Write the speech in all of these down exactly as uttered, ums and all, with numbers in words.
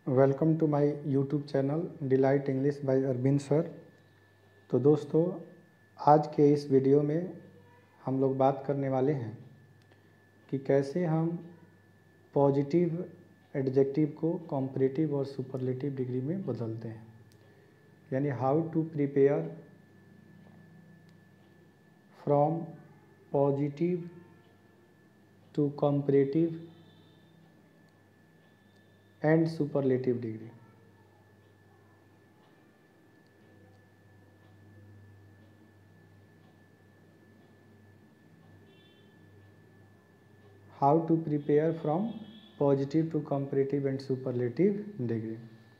Welcome to my YouTube channel delight English by Arvind sir. तो दोस्तों, आज के इस वीडियो में हम लोग बात करने वाले हैं कि कैसे हम पॉजिटिव एडजेक्टिव को कॉम्परेटिव और सुपरलेटिव डिग्री में बदलते हैं, यानी how to prepare from positive to comparative and superlative degree. How to prepare from positive to comparative and superlative degree.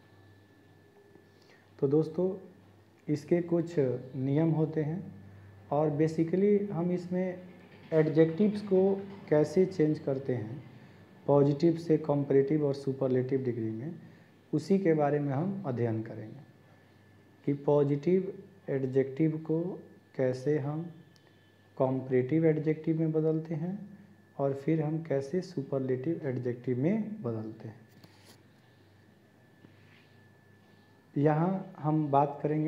तो दोस्तों, इसके कुछ नियम होते हैं और बेसिकली हम इसमें एडजेक्टिव्स को कैसे चेंज करते हैं पॉजिटिव से कंपैरेटिव और सुपरलेटिव डिग्री में, उसी के बारे में हम अध्ययन करेंगे कि पॉजिटिव एडजेक्टिव को कैसे हम कंपैरेटिव एडजेक्टिव में बदलते हैं और फिर हम कैसे सुपरलेटिव एडजेक्टिव में बदलते हैं। यहाँ हम बात करेंगे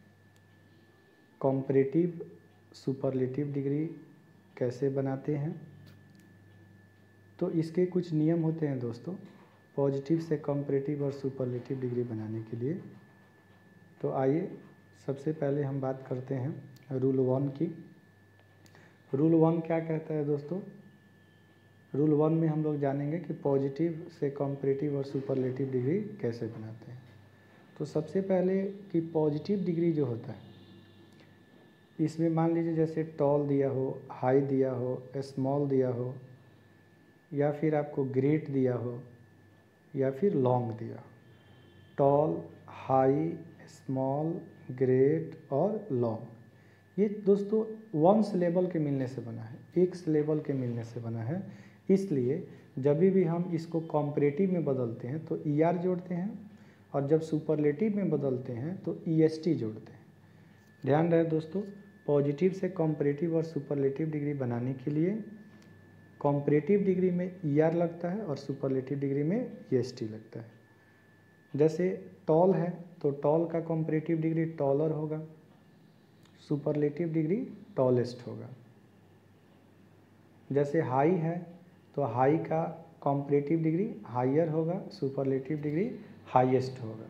कंपैरेटिव सुपरलेटिव डिग्री कैसे बनाते हैं। तो इसके कुछ नियम होते हैं दोस्तों, पॉजिटिव से कंपैरेटिव और सुपरलेटिव डिग्री बनाने के लिए। तो आइए सबसे पहले हम बात करते हैं रूल वन की। रूल वन क्या कहता है दोस्तों? रूल वन में हम लोग जानेंगे कि पॉजिटिव से कंपैरेटिव और सुपरलेटिव डिग्री कैसे बनाते हैं। तो सबसे पहले कि पॉजिटिव डिग्री जो होता है, इसमें मान लीजिए जैसे टॉल दिया हो, हाई दिया हो, स्मॉल दिया हो, या फिर आपको ग्रेट दिया हो, या फिर लॉन्ग दिया हो। टॉल, हाई, स्मॉल, ग्रेट और लॉन्ग, ये दोस्तों वन सिलेबल के मिलने से बना है, एक सिलेबल के मिलने से बना है। इसलिए जब भी हम इसको कंपैरेटिव में बदलते हैं तो ई आर जोड़ते हैं, और जब सुपरलेटिव में बदलते हैं तो ई एस टी जोड़ते हैं। ध्यान रहे दोस्तों, पॉजिटिव से कंपैरेटिव और सुपरलेटिव डिग्री बनाने के लिए कंपैरेटिव डिग्री में ई आर लगता है और सुपरलेटिव डिग्री में ई एस टी लगता है। जैसे टॉल है तो टॉल का कंपैरेटिव डिग्री टॉलर होगा, सुपरलेटिव डिग्री टॉलेस्ट होगा। जैसे हाई है तो हाई का कंपैरेटिव डिग्री हायर होगा, सुपरलेटिव डिग्री हाईएस्ट होगा।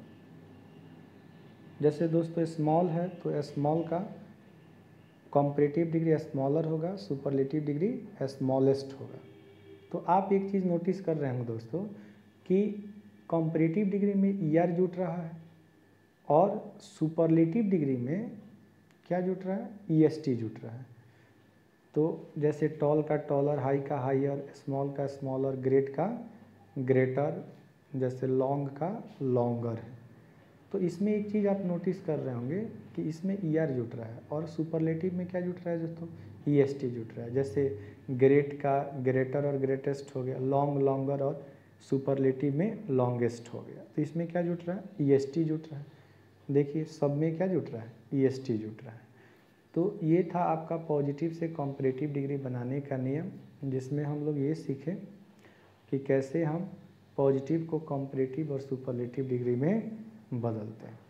जैसे दोस्तों स्मॉल है तो स्मॉल का कंपैरेटिव डिग्री स्मॉलर होगा, सुपरलेटिव डिग्री स्मॉलेस्ट होगा। तो आप एक चीज़ नोटिस कर रहे होंगे दोस्तों कि कंपैरेटिव डिग्री में ई आर जुट रहा है और सुपरलेटिव डिग्री में क्या जुट रहा है? ई एस टी जुट रहा है। तो जैसे टॉल का टॉलर, हाई का हायर, स्मॉल का स्मॉलर, ग्रेट का ग्रेटर, जैसे लॉन्ग का लॉन्गर है। तो इसमें एक चीज़ आप नोटिस कर रहे होंगे कि इसमें ई आर जुट रहा है और सुपरलेटिव में क्या जुट रहा है दोस्तों? ई एस टी जुट रहा है। जैसे ग्रेट का ग्रेटर और ग्रेटेस्ट हो गया, लॉन्ग लॉन्गर, और सुपरलेटिव में लॉन्गेस्ट हो गया। तो इसमें क्या जुट रहा है? ई एस टी जुट रहा है। देखिए सब में क्या जुट रहा है? ई एस टी जुट रहा है। तो ये था आपका पॉजिटिव से कंपैरेटिव डिग्री बनाने का नियम, जिसमें हम लोग ये सीखें कि कैसे हम पॉजिटिव को कंपैरेटिव और सुपरलेटिव डिग्री में बदलते हैं।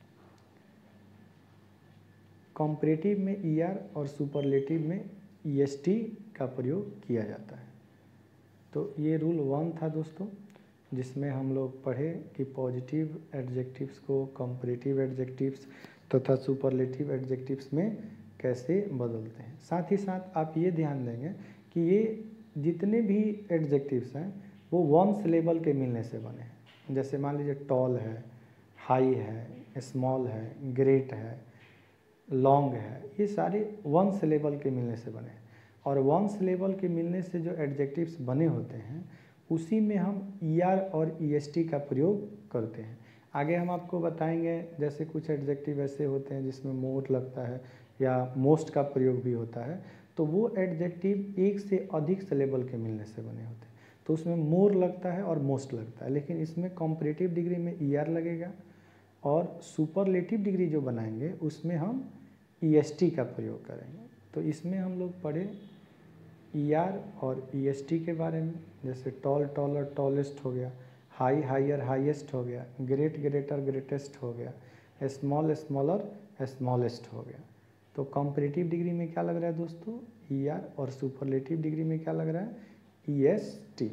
कंपैरेटिव में ई आर और सुपरलेटिव में ई एस टी का प्रयोग किया जाता है। तो ये रूल वन था दोस्तों, जिसमें हम लोग पढ़े कि पॉजिटिव एडजेक्टिव्स को कंपैरेटिव एडजेक्टिव्स तथा सुपरलेटिव एडजेक्टिव्स में कैसे बदलते हैं। साथ ही साथ आप ये ध्यान देंगे कि ये जितने भी एडजेक्टिव्स हैं वो वन सिलेबल के मिलने से बने हैं। जैसे मान लीजिए टॉल है, हाई है, स्मॉल है, ग्रेट है, लॉन्ग है, ये सारे वन सिलेबल के मिलने से बने हैं। और वन सिलेबल के मिलने से जो एडजेक्टिव्स बने होते हैं उसी में हम ई आर और ई एस टी का प्रयोग करते हैं। आगे हम आपको बताएंगे, जैसे कुछ एडजेक्टिव ऐसे होते हैं जिसमें मोर लगता है या मोस्ट का प्रयोग भी होता है, तो वो एडजेक्टिव एक से अधिक सिलेबल के मिलने से बने होते हैं, तो उसमें मोर लगता है और मोस्ट लगता है। लेकिन इसमें कंपैरेटिव डिग्री में ई आर लगेगा और सुपरलेटिव डिग्री जो बनाएंगे उसमें हम ई एस टी का प्रयोग करेंगे। तो इसमें हम लोग पढ़े ई आर और ई एस टी के बारे में। जैसे टॉल टॉलर टॉलेस्ट हो गया, हाई हायर हाईएस्ट हो गया, ग्रेट ग्रेटर ग्रेटेस्ट हो गया, स्मॉल स्मॉलर स्मॉलेस्ट हो गया। तो कंपैरेटिव डिग्री में क्या लग रहा है दोस्तों, ई आर, और सुपरलेटिव डिग्री में क्या लग रहा है, ई एस टी।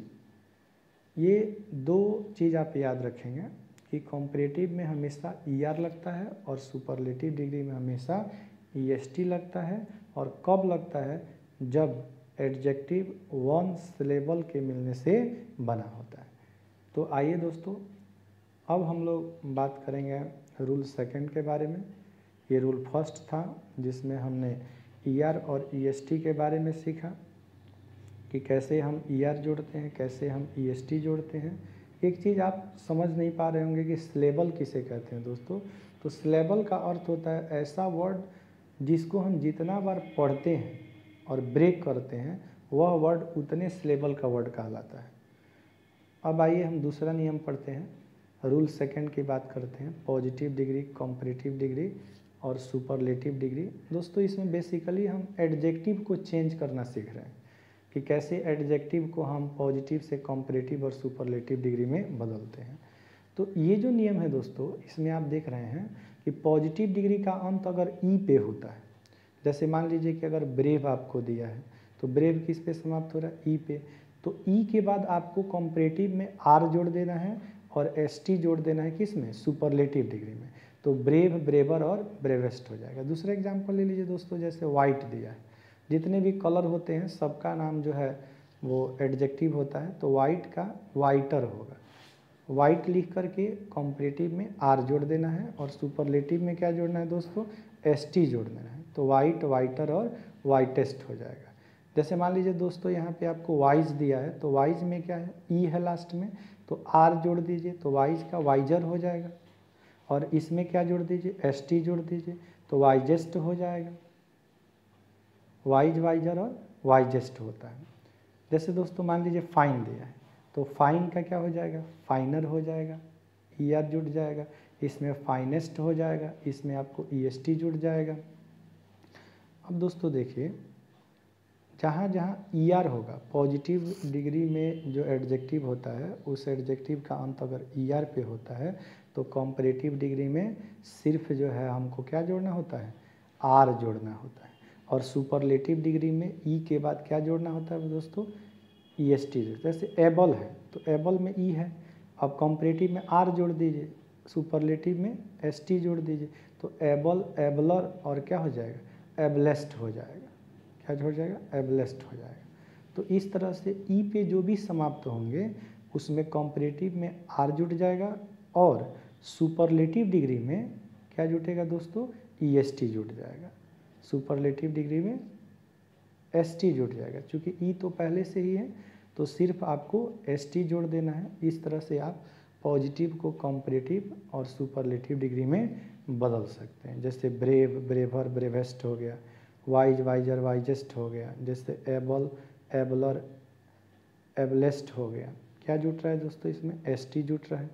ये दो चीज़ आप याद रखेंगे कि कंपैरेटिव में हमेशा ई आर लगता है और सुपरलेटिव डिग्री में हमेशा ई एस टी लगता है। और कब लगता है, जब एडजेक्टिव वन सिलेबल के मिलने से बना होता है। तो आइए दोस्तों, अब हम लोग बात करेंगे रूल सेकंड के बारे में। ये रूल फर्स्ट था जिसमें हमने ई आर और ई एस टी के बारे में सीखा कि कैसे हम ई आर जोड़ते हैं, कैसे हम ई एस टी जोड़ते हैं। एक चीज़ आप समझ नहीं पा रहे होंगे कि सिलेबल किसे कहते हैं दोस्तों। तो सिलेबल का अर्थ होता है ऐसा वर्ड जिसको हम जितना बार पढ़ते हैं और ब्रेक करते हैं वह वर्ड उतने सिलेबल का वर्ड कहलाता है। अब आइए हम दूसरा नियम पढ़ते हैं, रूल सेकंड की बात करते हैं, पॉजिटिव डिग्री, कंपैरेटिव डिग्री और सुपरलेटिव डिग्री। दोस्तों इसमें बेसिकली हम एडजेक्टिव को चेंज करना सीख रहे हैं कि कैसे एडजेक्टिव को हम पॉजिटिव से कंपैरेटिव और सुपरलेटिव डिग्री में बदलते हैं। तो ये जो नियम है दोस्तों, इसमें आप देख रहे हैं कि पॉजिटिव डिग्री का अंत अगर ई पे होता है, जैसे मान लीजिए कि अगर ब्रेव आपको दिया है तो ब्रेव किस पे समाप्त हो रहा है, ई पे। तो ई के बाद आपको कंपैरेटिव में आर जोड़ देना है और एस टी जोड़ देना है किस में, सुपरलेटिव डिग्री में। तो ब्रेव, ब्रेवर और ब्रेवेस्ट हो जाएगा। दूसरा एग्जाम्पल ले लीजिए दोस्तों, जैसे वाइट दिया है, जितने भी कलर होते हैं सबका नाम जो है वो एडजेक्टिव होता है। तो वाइट का वाइटर होगा, वाइट लिख करके कंपैरेटिव में आर जोड़ देना है और सुपरलेटिव में क्या जोड़ना है दोस्तों, एस टी जोड़ देना है। तो वाइट, वाइटर और वाइटेस्ट हो जाएगा। जैसे मान लीजिए दोस्तों यहाँ पे आपको वाइज दिया है, तो वाइज में क्या है, ई है लास्ट में, तो आर जोड़ दीजिए तो वाइज का वाइजर हो जाएगा। और इसमें क्या जोड़ दीजिए, एस टी जोड़ दीजिए तो वाइजेस्ट हो जाएगा। वाइज, वाइजर और वाइजेस्ट होता है। जैसे दोस्तों मान लीजिए फाइन दिया है, तो फाइन का क्या हो जाएगा, फाइनर हो जाएगा, ई आर जुड़ जाएगा। इसमें फाइनेस्ट हो जाएगा, इसमें आपको ई एस टी जुड़ जाएगा। अब दोस्तों देखिए, जहाँ जहाँ ई आर होगा, पॉजिटिव डिग्री में जो एडजेक्टिव होता है उस एडजेक्टिव का अंत अगर ई आर पे होता है तो कंपैरेटिव डिग्री में सिर्फ जो है हमको क्या जोड़ना होता है, आर जोड़ना होता है। और सुपरलेटिव डिग्री में ई के बाद क्या जोड़ना होता है दोस्तों, ई एस टी। जैसे एबल है तो एबल में ई है, अब कंपैरेटिव में आर जोड़ दीजिए, सुपरलेटिव में एस टी जोड़ दीजिए, तो एबल, एबलर और क्या हो जाएगा, एबलेस्ट हो जाएगा। क्या हो जाएगा, एबलेस्ट हो जाएगा। तो इस तरह से ई पे जो भी समाप्त होंगे उसमें कंपैरेटिव में आर जुट जाएगा और सुपरलेटिव डिग्री में क्या जुटेगा दोस्तों, ई एस टी जुट जाएगा। सुपरलेटिव डिग्री में एस टी जुट जाएगा। चूँकि ई तो पहले से ही है तो सिर्फ आपको एस टी जोड़ देना है। इस तरह से आप पॉजिटिव को कंपैरेटिव और सुपरलेटिव डिग्री में बदल सकते हैं। जैसे ब्रेव, ब्रेवर, ब्रेवेस्ट हो गया, वाइज, वाइजर, वाइजेस्ट हो गया। जैसे एबल, एबलर, एबलेस्ट हो गया। क्या जुट रहा है दोस्तों, इसमें एस टी जुट रहा है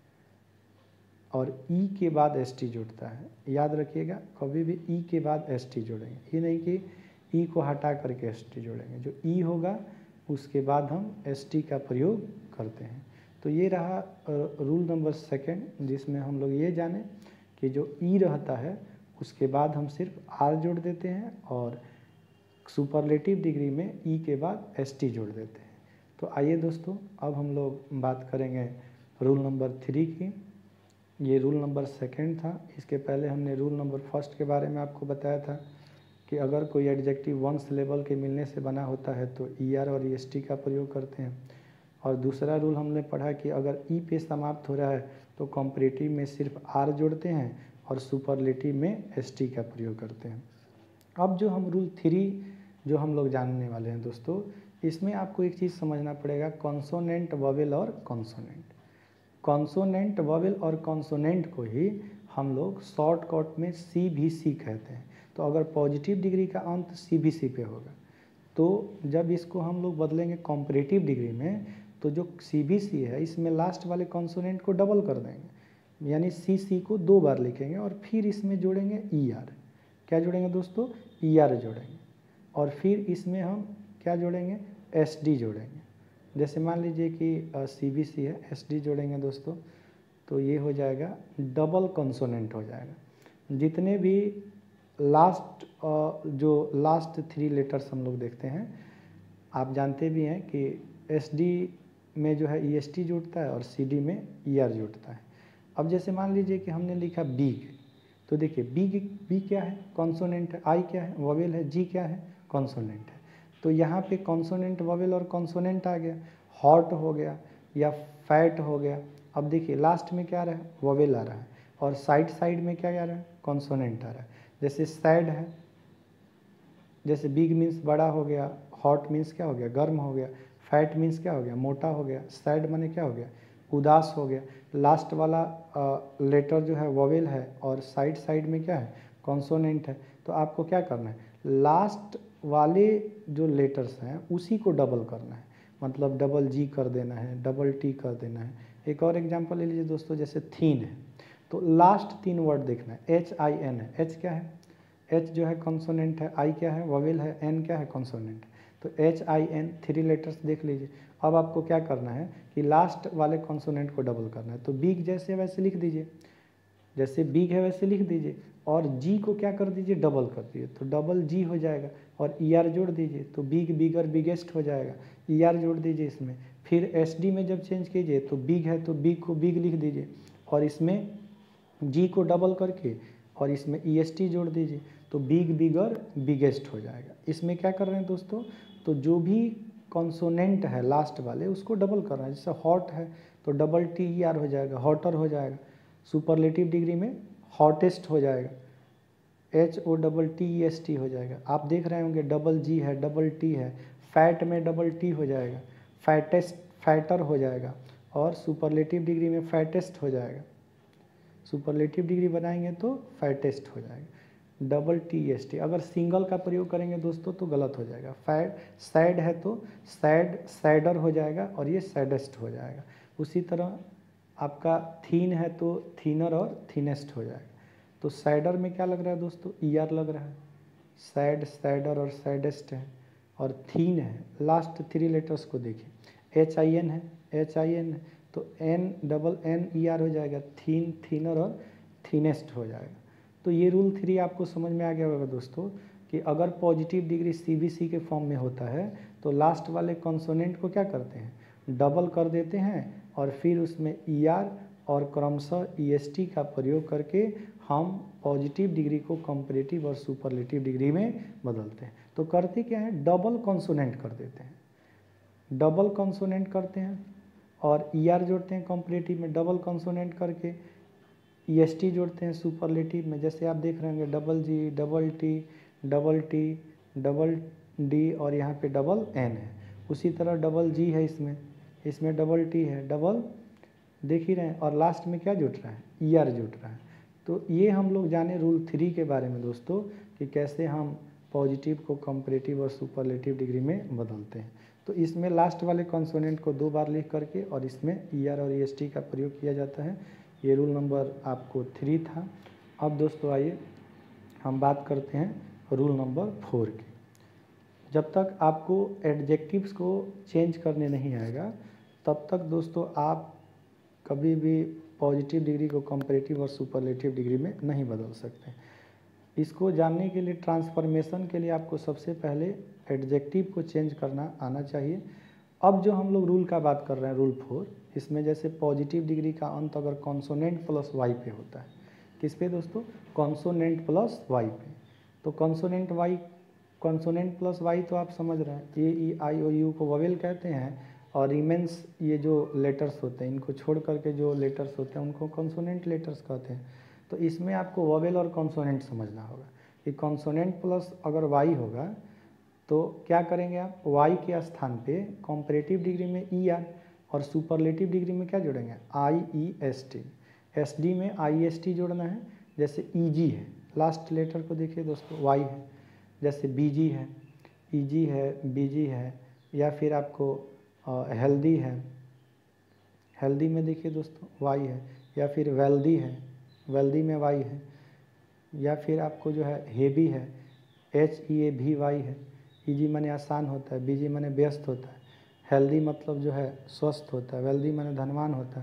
और ई के बाद एस टी जुटता है। याद रखिएगा, कभी भी ई के बाद एस टी जोड़ेंगे, ये नहीं कि ई को हटा करके एस टी जोड़ेंगे। जो ई होगा उसके बाद हम एस टी का प्रयोग करते हैं। तो ये रहा रूल नंबर सेकेंड, जिसमें हम लोग ये जाने कि जो ई रहता है उसके बाद हम सिर्फ आर जोड़ देते हैं और सुपरलेटिव डिग्री में ई के बाद एस टी जोड़ देते हैं। तो आइए दोस्तों, अब हम लोग बात करेंगे रूल नंबर थ्री की। ये रूल नंबर सेकेंड था। इसके पहले हमने रूल नंबर फर्स्ट के बारे में आपको बताया था कि अगर कोई एडजेक्टिव वन सिलेबल के मिलने से बना होता है तो ई आर और ई एस टी का प्रयोग करते हैं। और दूसरा रूल हमने पढ़ा कि अगर ई पे समाप्त हो रहा है तो कंपैरेटिव में सिर्फ आर जोड़ते हैं और सुपरलेटिव में एस टी का प्रयोग करते हैं। अब जो हम रूल थ्री जो हम लोग जानने वाले हैं दोस्तों, इसमें आपको एक चीज़ समझना पड़ेगा, कॉन्सोनेंट, वोवेल और कॉन्सोनेंट। कॉन्सोनेंट, वोवेल और कॉन्सोनेंट को ही हम लोग शॉर्टकट में सी भी सी कहते हैं। तो अगर पॉजिटिव डिग्री का अंत सी भी सी पे होगा तो जब इसको हम लोग बदलेंगे कंपैरेटिव डिग्री में तो जो सी बी सी है इसमें लास्ट वाले कॉन्सोनेंट को डबल कर देंगे, यानी सी सी को दो बार लिखेंगे और फिर इसमें जोड़ेंगे ई आर। क्या जोड़ेंगे दोस्तों, ई आर जोड़ेंगे और फिर इसमें हम क्या जोड़ेंगे, एस डी जोड़ेंगे। जैसे मान लीजिए कि सी बी सी है, एस डी जोड़ेंगे दोस्तों तो ये हो जाएगा डबल कंसोनेंट हो जाएगा। जितने भी लास्ट जो लास्ट थ्री लेटर्स हम लोग देखते हैं, आप जानते भी हैं कि एस डी में जो है ई एस टी जुड़ता है और सी डी में ई आर जुड़ता है। अब जैसे मान लीजिए कि हमने लिखा बिग, तो देखिए बिग बी क्या है, कॉन्सोनेंट है, आई क्या है, वोवेल है, जी क्या है, कॉन्सोनेंट है। तो यहाँ पे कॉन्सोनेंट, वोवेल और कॉन्सोनेंट आ गया, हॉट हो गया या फैट हो गया। अब देखिए लास्ट में क्या आ रहा है, वोवेल आ रहा है, और साइड साइड में क्या आ रहा है, कॉन्सोनेंट आ रहा है। जैसे सैड है, जैसे बिग मीन्स बड़ा हो गया, हॉट मीन्स क्या हो गया, गर्म हो गया, फैट मीन्स क्या हो गया, मोटा हो गया, सैड माने क्या हो गया, उदास हो गया। लास्ट वाला लेटर जो है वोवेल है और साइड साइड में क्या है, कॉन्सोनेंट है। तो आपको क्या करना है, लास्ट वाले जो लेटर्स हैं उसी को डबल करना है, मतलब डबल जी कर देना है, डबल टी कर देना है। एक और एग्जांपल ले लीजिए दोस्तों, जैसे थीन है, तो लास्ट तीन वर्ड देखना है, एच आई एन है, एच क्या है, एच जो है कॉन्सोनेंट है, आई क्या है, वोवेल है, एन क्या है, कॉन्सोनेंट। तो H I N three letters देख लीजिए। अब आपको क्या करना है कि लास्ट वाले कॉन्सोनेंट को डबल करना है। तो बिग जैसे वैसे लिख दीजिए, जैसे बिग है वैसे लिख दीजिए, और जी को क्या कर दीजिए, डबल कर दीजिए, तो डबल जी हो जाएगा, और ई आर जोड़ दीजिए तो बिग, बिगर, बिगेस्ट हो जाएगा, ई आर जोड़ दीजिए इसमें। फिर एस डी में जब चेंज कीजिए तो बिग है तो बिग को बिग लिख दीजिए, और इसमें जी को डबल करके और इसमें ई एस टी जोड़ दीजिए, तो बिग, बिगर, बिगेस्ट हो जाएगा। इसमें क्या कर रहे हैं दोस्तों, तो जो भी कॉन्सोनेंट है लास्ट वाले उसको डबल कर रहे हैं। जैसे हॉट है तो डबल टी ई आर हो जाएगा, हॉटर हो जाएगा। सुपरलेटिव डिग्री में हॉटेस्ट हो जाएगा, H O double T E S T हो जाएगा। आप देख रहे होंगे डबल जी है, डबल टी है, फैट में डबल टी हो जाएगा, फैटेस्ट, फैटर हो जाएगा, और सुपरलेटिव डिग्री में फैटेस्ट हो जाएगा। सुपरलेटिव डिग्री बनाएंगे तो फैटेस्ट हो जाएगा, डबल टी एस टी। अगर सिंगल का प्रयोग करेंगे दोस्तों तो गलत हो जाएगा। फैड, सैड है तो सैड, सैडर हो जाएगा, और ये सैडेस्ट हो जाएगा। उसी तरह आपका थीन है तो थीनर और थीनेस्ट हो जाएगा। तो सैडर में क्या लग रहा है दोस्तों, ई आर लग रहा है, सैड, सैडर और सैडेस्ट है। और थीन है, लास्ट थ्री लेटर्स को देखिए, एच आई एन है, एच आई एन है तो N, double N E R हो जाएगा, थीन, थीनर और थीनेस्ट हो जाएगा। तो ये रूल थ्री आपको समझ में आ गया होगा दोस्तों, कि अगर positive degree C B C के फॉर्म में होता है तो लास्ट वाले कॉन्सोनेंट को क्या करते हैं, डबल कर देते हैं, और फिर उसमें ई आर और क्रमशः ई एस टी का प्रयोग करके हम पॉजिटिव डिग्री को कंपैरेटिव और सुपरलेटिव डिग्री में बदलते हैं। तो करते क्या है, डबल कॉन्सोनेंट कर देते हैं, डबल कॉन्सोनेंट करते हैं, और ई आर जोड़ते हैं कंपैरेटिव में, डबल कॉन्सोनेंट करके ई एस टी जोड़ते हैं सुपरलेटिव में। जैसे आप देख रहे होंगे double G, double T, double T, double D, और यहाँ पे डबल एन है। उसी तरह डबल जी है इसमें, इसमें डबल टी है, डबल देख ही रहे हैं, और लास्ट में क्या जुट रहा है, ई आर जुट रहा है। तो ये हम लोग जाने रूल थ्री के बारे में दोस्तों, कि कैसे हम पॉजिटिव को कंपैरेटिव और सुपरलेटिव डिग्री में बदलते हैं। तो इसमें लास्ट वाले कॉन्सोनेंट को दो बार लिख करके और इसमें ई आर और ई एस टी का प्रयोग किया जाता है। ये रूल नंबर आपको थ्री था। अब दोस्तों आइए हम बात करते हैं रूल नंबर फोर की। जब तक आपको एडजेक्टिव्स को चेंज करने नहीं आएगा तब तक दोस्तों आप कभी भी पॉजिटिव डिग्री को कंपैरेटिव और सुपरलेटिव डिग्री में नहीं बदल सकते। इसको जानने के लिए, ट्रांसफॉर्मेशन के लिए आपको सबसे पहले एडजेक्टिव को चेंज करना आना चाहिए। अब जो हम लोग रूल का बात कर रहे हैं, रूल फोर, इसमें जैसे पॉजिटिव डिग्री का अंत अगर कॉन्सोनेंट प्लस वाई पे होता है, किस पे दोस्तों, कॉन्सोनेंट प्लस वाई पे। तो consonant Y, consonant plus Y तो आप समझ रहे हैं, ए ई आई ओ यू को वोवेल कहते हैं, और रिमेंस ये जो लेटर्स होते हैं इनको छोड़ करके जो लेटर्स होते हैं उनको कॉन्सोनेंट लेटर्स कहते हैं। तो इसमें आपको वोवेल और कॉन्सोनेंट समझना होगा कि कॉन्सोनेंट प्लस अगर वाई होगा तो क्या करेंगे आप, वाई के स्थान पे कंपैरेटिव डिग्री में ई आर, और सुपरलेटिव डिग्री में क्या जोड़ेंगे, I E S T. S D में आई एस टी जोड़ना है। जैसे ई जी है, लास्ट लेटर को देखिए दोस्तों, वाई है। जैसे बी जी है, ई जी है, बी जी है, या फिर आपको हेल्दी है, हेल्दी में देखिए दोस्तों वाई है, या फिर वेल्दी है, वेल्दी में वाई है, या फिर आपको जो है हेवी है, एच ई ए भी वाई है। ई जी माने आसान होता है, बी जी माने व्यस्त होता है, हेल्दी मतलब जो है स्वस्थ होता है, वेल्दी माने धनवान होता है,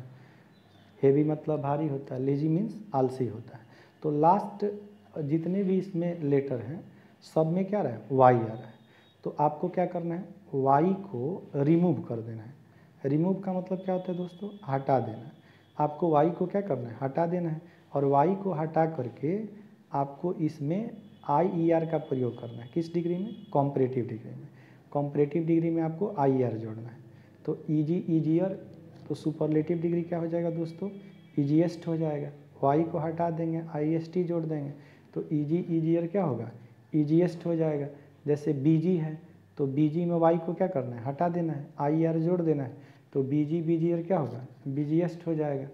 हेवी मतलब भारी होता है, लेजी मीन्स आलसी होता है। तो लास्ट जितने भी इसमें लेटर हैं सब में क्या रहा है, वाई आ रहा है। तो आपको क्या करना है, वाई को रिमूव कर देना है। रिमूव का मतलब क्या होता है दोस्तों, हटा देना है। आपको वाई को क्या करना है, हटा देना है। और वाई को हटा करके आपको इसमें आई ई आर का प्रयोग करना है। किस डिग्री में, कॉम्परेटिव डिग्री में। कॉम्परेटिव डिग्री में आपको आई ई आर जोड़ना है। तो ईजी ईजियर, तो सुपरलेटिव डिग्री क्या हो जाएगा दोस्तों, ईजीएस्ट हो जाएगा। वाई को हटा देंगे, आई एस टी जोड़ देंगे, तो ईजी ईजियर क्या होगा, ईजीएस्ट हो जाएगा। जैसे बीजी है तो बीजी में वाई को क्या करना है, हटा देना है, आई आर जोड़ देना है, तो बीजी बीजीयर क्या होगा, बीजीएस्ट हो जाएगा।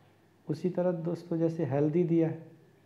उसी तरह दोस्तों जैसे हेल्दी दिया है,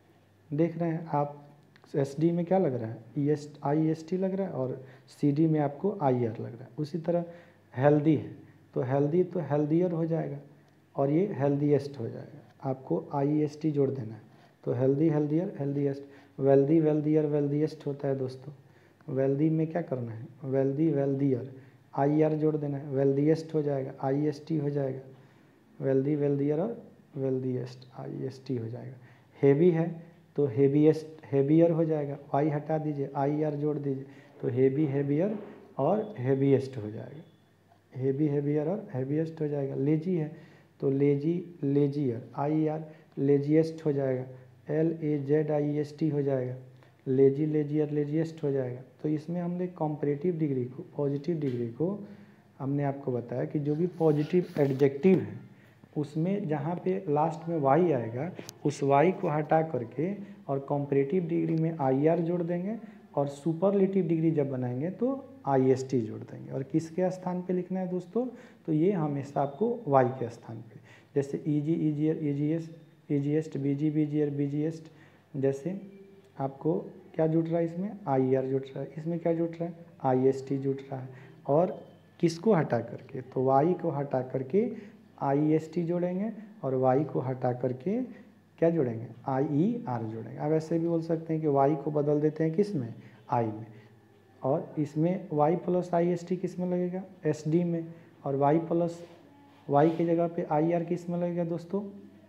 देख रहे हैं आप, एस डी में क्या लग रहा है, E S I S T लग रहा है, और सी डी में आपको आई आर लग रहा है। उसी तरह हेल्दी है तो हेल्दी तो हेल्दियर हो जाएगा, और ये हेल्दीएस्ट हो जाएगा। आपको आई एस टी जोड़ देना है, तो healthy healthier healthiest. Wealthy wealthier wealthiest होता है दोस्तों। वेल्दी में क्या करना है, वेल्दी वेल्दियर, आई आर जोड़ देना है, वेल्दीएस्ट हो जाएगा, आई एस टी हो जाएगा। वेल्दी वेल्दियर और वेल्दीएस्ट, आई एस टी हो जाएगा। हेवी है तो हेवीएस्ट हेवियर हो जाएगा, वाई हटा दीजिए, आई आर जोड़ दीजिए, तो हेवी हेवियर और हेवीएस्ट हो जाएगा। हेवी हेवियर और हेवीएस्ट हो जाएगा। लेजी है तो lazy lazier, I R laziest हो जाएगा, L A Z I S T हो जाएगा। लेजी लेजियर लेजिएस्ट हो जाएगा। तो इसमें हमने कॉम्परेटिव डिग्री को, पॉजिटिव डिग्री को हमने आपको बताया कि जो भी पॉजिटिव एडजेक्टिव है उसमें जहाँ पे लास्ट में वाई आएगा उस वाई को हटा करके और कॉम्परेटिव डिग्री में आई आर जोड़ देंगे, और सुपरलेटिव डिग्री जब बनाएंगे तो आई एस टी जोड़ देंगे। और किसके स्थान पे लिखना है दोस्तों, तो ये हमेशा आपको वाई के स्थान पे। जैसे ईजी ईजियर ईजीएस ईजीएस्ट, बीजी बीजीयर बीजीएस्ट। जैसे आपको क्या जुड़ रहा है इसमें, आई आर जुड़ रहा है, इसमें क्या जुड़ रहा है, आई एस टी जुड़ रहा है। और किसको हटा करके, तो वाई को हटा करके आई एस टी जोड़ेंगे, और वाई को हटा करके क्या जोड़ेंगे, आई ई आर जोड़ेंगे। अब ऐसे भी बोल सकते हैं कि वाई को बदल देते हैं किस में, आई में, और इसमें Y plus I S T किस में लगेगा, एस डी में, और वाई प्लस वाई की जगह पे आई आर किस में लगेगा दोस्तों,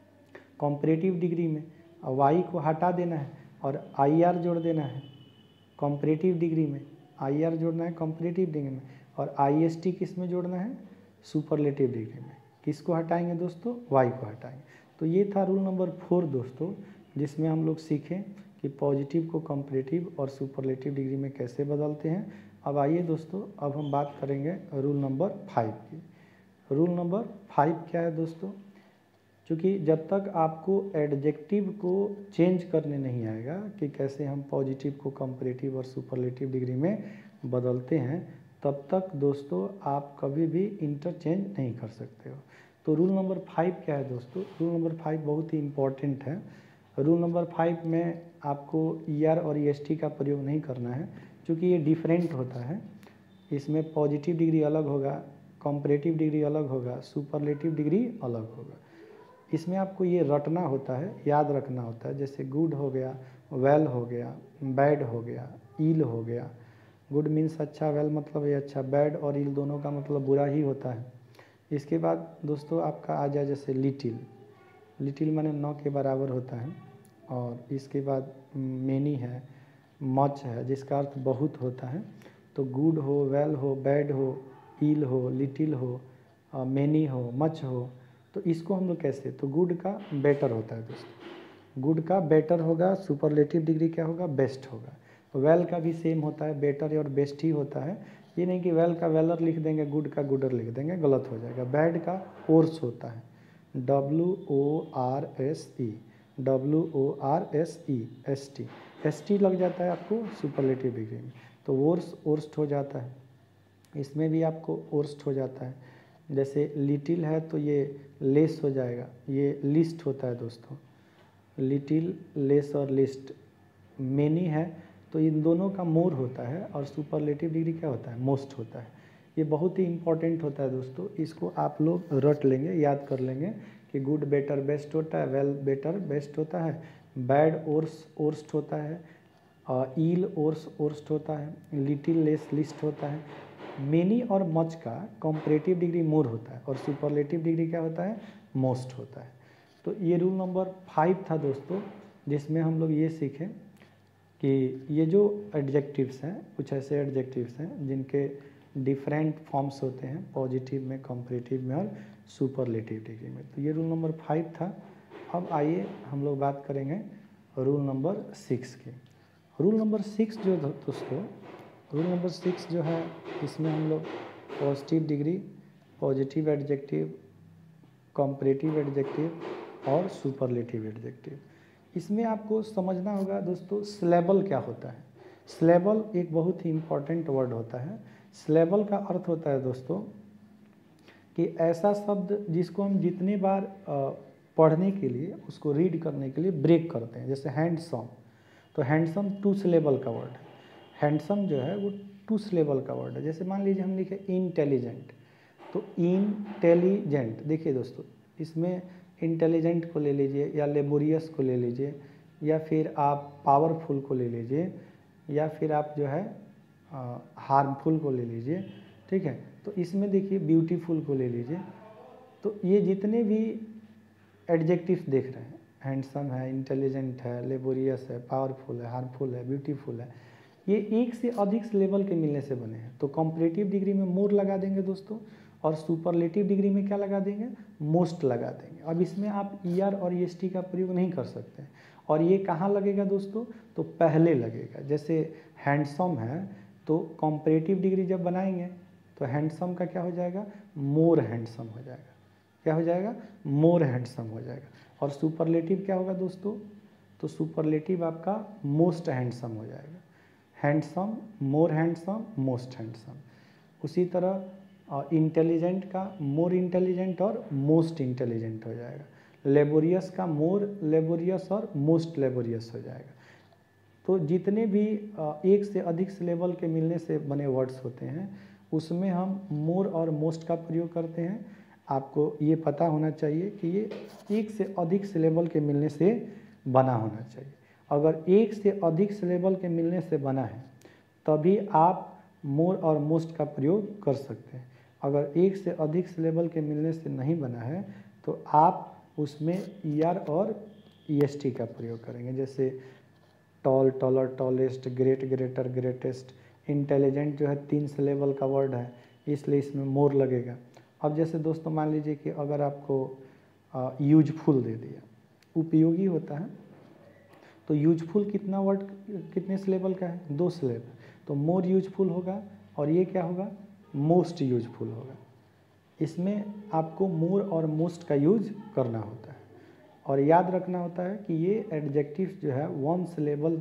कॉम्परेटिव डिग्री में। और वाई को हटा देना है और आई आर जोड़ देना है कॉम्परेटिव डिग्री में, आई आर जोड़ना है कॉम्परेटिव डिग्री में, और आई एस टी किस में जोड़ना है, सुपरलेटिव डिग्री में। किसको हटाएंगे दोस्तों, वाई को हटाएंगे। तो ये था रूल नंबर फोर दोस्तों, जिसमें हम लोग सीखें कि पॉजिटिव को कॉम्परेटिव और सुपरलेटिव डिग्री में कैसे बदलते हैं। अब आइए दोस्तों, अब हम बात करेंगे रूल नंबर फाइव की। रूल नंबर फाइव क्या है दोस्तों, क्योंकि जब तक आपको एडजेक्टिव को चेंज करने नहीं आएगा कि कैसे हम पॉजिटिव को कॉम्परेटिव और सुपरलेटिव डिग्री में बदलते हैं, तब तक दोस्तों आप कभी भी इंटरचेंज नहीं कर सकते हो। तो रूल नंबर फाइव क्या है दोस्तों, रूल नंबर फाइव बहुत ही इम्पॉर्टेंट है। रूल नंबर फाइव में आपको ई आर और ई एस टी का प्रयोग नहीं करना है, क्योंकि ये डिफरेंट होता है। इसमें पॉजिटिव डिग्री अलग होगा, कॉम्परेटिव डिग्री अलग होगा, सुपरलेटिव डिग्री अलग होगा। इसमें आपको ये रटना होता है, याद रखना होता है। जैसे गुड हो गया, वेल हो गया, बैड हो गया, ईल हो गया। गुड मीन्स अच्छा, वेल मतलब ये अच्छा, बैड और ईल दोनों का मतलब बुरा ही होता है। इसके बाद दोस्तों आपका आ जाए जैसे लिटिल, लिटिल माने नौ के बराबर होता है। और इसके बाद मेनी है, मच है जिसका अर्थ बहुत होता है। तो गुड हो, वेल हो, बैड हो, ईल हो, लिटिल हो, मेनी हो, मच हो, तो इसको हम लोग कैसे, तो गुड का बेटर होता है दोस्तों, गुड का बेटर होगा। सुपरलेटिव डिग्री क्या होगा, बेस्ट होगा। वेल का भी सेम होता है, बेटर और बेस्ट ही होता है। ये नहीं कि वेल का वेलर लिख देंगे, गुड का गुडर लिख देंगे, गलत हो जाएगा। बैड का ओर्स होता है, W O R S E, W O R S E, S T, S T लग जाता है आपको सुपरलेटिव डिग्री में, तो वोर्स ओर्स्ट हो जाता है। इसमें भी आपको ओर्स्ट हो जाता है। जैसे लिटिल है तो ये लेस हो जाएगा, ये लिस्ट होता है दोस्तों, लिटिल, लेस और लिस्ट। मेनी है तो इन दोनों का मोर होता है, और सुपरलेटिव डिग्री क्या होता है, मोस्ट होता है। ये बहुत ही इंपॉर्टेंट होता है दोस्तों, इसको आप लोग रट लेंगे, याद कर लेंगे कि गुड बेटर बेस्ट होता है, वेल बेटर बेस्ट होता है, बैड ओर्स ओर्स्ट होता है, ईल ओर्स ओर्स्ट होता है, लिटिल लेस लिस्ट होता है, मेनी और मच का कंपैरेटिव डिग्री मोर होता है और सुपरलेटिव डिग्री क्या होता है, मोस्ट होता है। तो ये रूल नंबर फाइव था दोस्तों, जिसमें हम लोग ये सीखें कि ये जो एडजेक्टिव्स हैं, कुछ ऐसे एडजेक्टिव्स हैं जिनके डिफरेंट फॉर्म्स होते हैं, पॉजिटिव में, कंपैरेटिव में और सुपरलेटिव डिग्री में। तो ये रूल नंबर फाइव था। अब आइए हम लोग बात करेंगे रूल नंबर सिक्स की। रूल नंबर सिक्स जो दोस्तों, रूल नंबर सिक्स जो है, इसमें हम लोग positive degree, positive adjective, comparative adjective और सुपरलेटिव एडजेक्टिव, इसमें आपको समझना होगा दोस्तों सिलेबल क्या होता है। सिलेबल एक बहुत ही इम्पॉर्टेंट वर्ड होता है। सिलेबल का अर्थ होता है दोस्तों कि ऐसा शब्द जिसको हम जितने बार पढ़ने के लिए, उसको रीड करने के लिए ब्रेक करते हैं। जैसे हैंडसम, तो हैंडसम टू सिलेबल का वर्ड है। हैंडसम जो है वो टू सिलेबल का वर्ड है। जैसे मान लीजिए हम लिखे इंटेलिजेंट, तो इंटेलिजेंट, देखिए दोस्तों इसमें इंटेलिजेंट को ले लीजिए या लेबोरियस को ले लीजिए या फिर आप पावरफुल को ले लीजिए या फिर आप जो है हार्मफुल को ले लीजिए, ठीक है। तो इसमें देखिए ब्यूटीफुल को ले लीजिए। तो ये जितने भी एडजेक्टिव्स देख रहे हैं, हैंडसम है, इंटेलिजेंट है, लेबोरियस है, पावरफुल है, हार्मफुल है, ब्यूटीफुल है, ये एक से अधिक सिलेबल के मिलने से बने हैं। तो कंपैरेटिव डिग्री में मोर लगा देंगे दोस्तों और सुपरलेटिव डिग्री में क्या लगा देंगे, मोस्ट लगा देंगे। अब इसमें आप ईआर और ईएसटी का प्रयोग नहीं कर सकते। और ये कहाँ लगेगा दोस्तों, तो पहले लगेगा। जैसे हैंडसम है तो कंपैरेटिव डिग्री जब बनाएंगे तो हैंडसम का क्या हो जाएगा, मोर हैंडसम हो जाएगा। क्या हो जाएगा, मोर हैंडसम हो जाएगा। और सुपरलेटिव क्या होगा दोस्तों, तो सुपरलेटिव आपका मोस्ट हैंडसम हो जाएगा। Handsome, more handsome, most handsome. उसी तरह इंटेलिजेंट का मोर इंटेलिजेंट और मोस्ट इंटेलिजेंट हो जाएगा। लेबोरियस का मोर लेबोरियस और मोस्ट लेबोरियस हो जाएगा। तो जितने भी एक से अधिक सिलेबल के मिलने से बने वर्ड्स होते हैं उसमें हम मोर और मोस्ट का प्रयोग करते हैं। आपको ये पता होना चाहिए कि ये एक से अधिक सिलेबल के मिलने से बना होना चाहिए। अगर एक से अधिक सिलेबल के मिलने से बना है तभी आप मोर और मोस्ट का प्रयोग कर सकते हैं। अगर एक से अधिक सिलेबल के मिलने से नहीं बना है तो आप उसमें ईआर और ईएसटी का प्रयोग करेंगे। जैसे tall, taller, tallest, great, greater, greatest. Intelligent जो है तीन सिलेबल का वर्ड है इसलिए इसमें मोर लगेगा। अब जैसे दोस्तों मान लीजिए कि अगर आपको यूजफुल दे दिया, उपयोगी होता है, तो यूजफुल कितना वर्ड, कितने सिलेबल का है, दो सिलेबल। तो मोर यूजफुल होगा और ये क्या होगा, मोस्ट यूजफुल होगा। इसमें आपको मोर और मोस्ट का यूज करना होता है और याद रखना होता है कि ये एडजेक्टिव्स जो है वन सिलेबल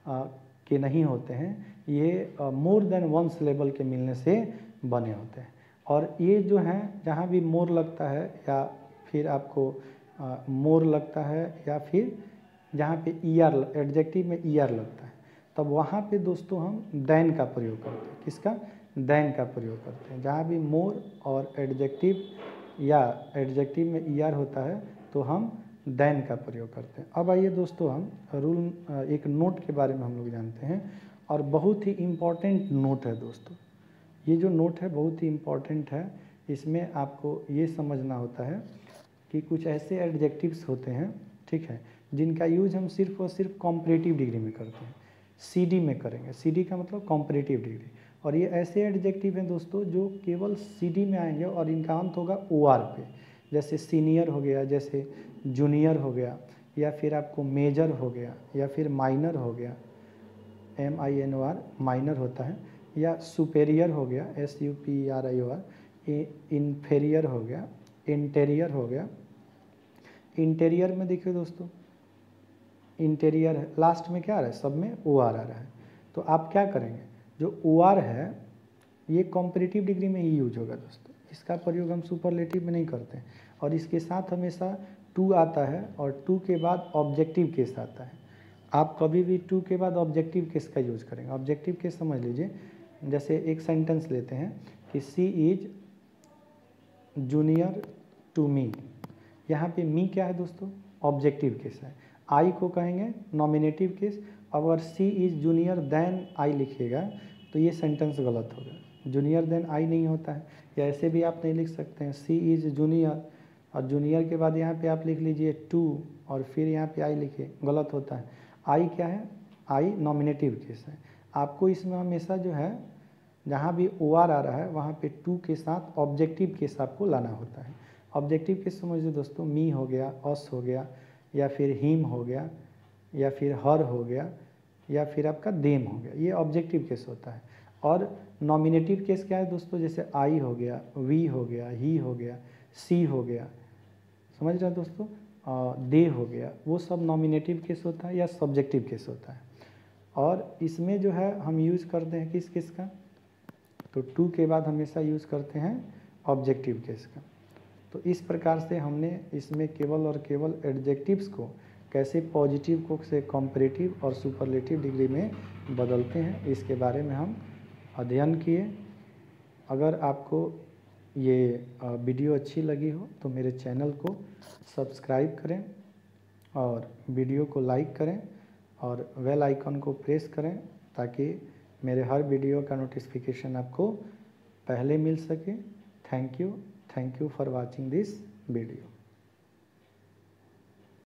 के नहीं होते हैं, ये मोर देन वन सिलेबल के मिलने से बने होते हैं। और ये जो हैं जहाँ भी मोर लगता है या फिर आपको मोर लगता है या फिर जहाँ पे ईआर, एडजेक्टिव में ईआर लगता है, तब वहाँ पे दोस्तों हम देन का प्रयोग करते हैं। किसका, देन का प्रयोग करते हैं। जहाँ भी मोर और एडजेक्टिव या एडजेक्टिव में ईआर होता है तो हम देन का प्रयोग करते हैं। अब आइए दोस्तों हम रूल एक नोट के बारे में हम लोग जानते हैं और बहुत ही इम्पॉर्टेंट नोट है दोस्तों। ये जो नोट है बहुत ही इम्पॉर्टेंट है। इसमें आपको ये समझना होता है कि कुछ ऐसे एडजेक्टिव्स होते हैं, ठीक है, जिनका यूज हम सिर्फ और सिर्फ कंपैरेटिव डिग्री में करते हैं, सीडी में करेंगे। सीडी का मतलब कंपैरेटिव डिग्री। और ये ऐसे एडजेक्टिव हैं दोस्तों जो केवल सीडी में आएंगे और इनका अंत होगा ओआर पे। जैसे सीनियर हो गया, जैसे जूनियर हो गया, या फिर आपको मेजर हो गया, या फिर माइनर हो गया, M I N O R minor होता है, या सुपेरियर हो गया, S U P R I O R, inferior हो गया, इंटेरियर हो गया। इंटेरियर में देखिए दोस्तों, इंटेरियर है, लास्ट में क्या आ रहा है, सब में ओ आर आ रहा है। तो आप क्या करेंगे, जो ओ आर है ये कंपैरेटिव डिग्री में ही यूज होगा दोस्तों। इसका प्रयोग हम सुपरलेटिव में नहीं करते हैं। और इसके साथ हमेशा टू आता है और टू के बाद ऑब्जेक्टिव केस आता है। आप कभी भी टू के बाद ऑब्जेक्टिव केस का यूज करेंगे। ऑब्जेक्टिव केस समझ लीजिए, जैसे एक सेंटेंस लेते हैं कि she is junior to me. यहाँ पे मी क्या है दोस्तों, ऑब्जेक्टिव केस है। आई को कहेंगे नॉमिनेटिव केस। अगर she is junior than I लिखिएगा तो ये सेंटेंस गलत होगा। जूनियर देन आई नहीं होता है, या ऐसे भी आप नहीं लिख सकते हैं सी इज़ जूनियर और जूनियर के बाद यहाँ पे आप लिख लीजिए टू और फिर यहाँ पे आई लिखिए, गलत होता है। आई क्या है, आई नॉमिनेटिव केस है। आपको इसमें हमेशा जो है जहाँ भी ओ आर आ रहा है वहाँ पे टू के साथ ऑब्जेक्टिव केस आपको लाना होता है। ऑब्जेक्टिव केस समझिए दोस्तों, मी हो गया, अस हो गया, या फिर हिम हो गया, या फिर हर हो गया, या फिर आपका देम हो गया, ये ऑब्जेक्टिव केस होता है। और नॉमिनेटिव केस क्या है दोस्तों, जैसे आई हो गया, वी हो गया, ही हो गया, सी हो गया, समझ रहे हैं दोस्तों, दे हो गया, वो सब नॉमिनेटिव केस होता है या सब्जेक्टिव केस होता है। और इसमें जो है हम यूज़ करते हैं किस केस का, तो टू के बाद हमेशा यूज़ करते हैं ऑब्जेक्टिव केस का। तो इस प्रकार से हमने इसमें केवल और केवल एडजेक्टिव्स को कैसे पॉजिटिव को से कॉम्परेटिव और सुपरलेटिव डिग्री में बदलते हैं, इसके बारे में हम अध्ययन किए। अगर आपको ये वीडियो अच्छी लगी हो तो मेरे चैनल को सब्सक्राइब करें और वीडियो को लाइक करें और बेल आइकन को प्रेस करें ताकि मेरे हर वीडियो का नोटिफिकेशन आपको पहले मिल सके। Thank you thank you for watching this video.